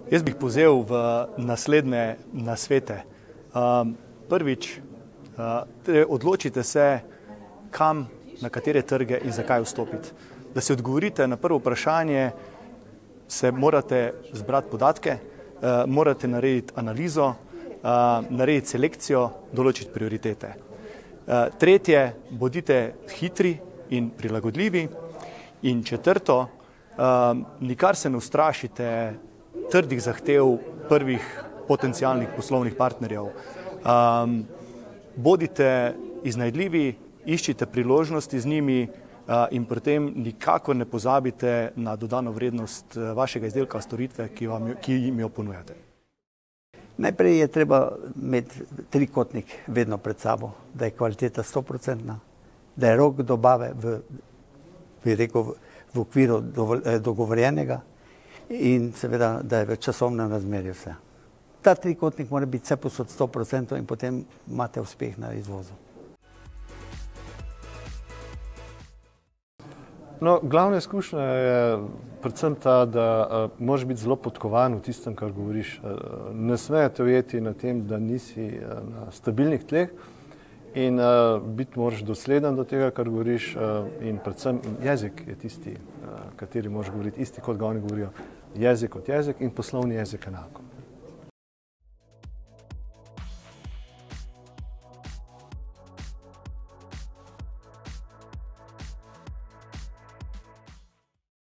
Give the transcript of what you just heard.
Jaz bih povzel v naslednje nasvete. Prvič, odločite se, kam, na katere trge in zakaj vstopiti. Da si odgovorite na prvo vprašanje, se morate zbrati podatke, morate narediti analizo, narediti selekcijo, določiti prioritete. Tretje, bodite hitri in prilagodljivi. In četrto, nikar se ne ustrašite trdih zahtev prvih potencialnih poslovnih partnerjev. Bodite iznajdljivi, iščite priložnosti z njimi in pri tem nikakor ne pozabite na dodano vrednost vašega izdelka, storitve, ki jim jo ponujate. Najprej je treba imeti trikotnik vedno pred sabo, da je kvaliteta 100%, da je rok dobave v okviru dogovorjenega in seveda, da je v časovnem razmerju vse. Ta trikotnik mora biti vsepovsod 100% in potem imate uspeh na izvozu. No, glavna izkušnja je predvsem ta, da moraš biti zelo podkovan v tistem, kar govoriš. Ne smete ujeti na tem, da nisi na stabilnih tleh in biti moraš dosleden do tega, kar govoriš in predvsem jezik je tisti, kateri moraš govoriti, isti kot ga oni govorijo. Jezik kot jezik in poslovni jezik enako.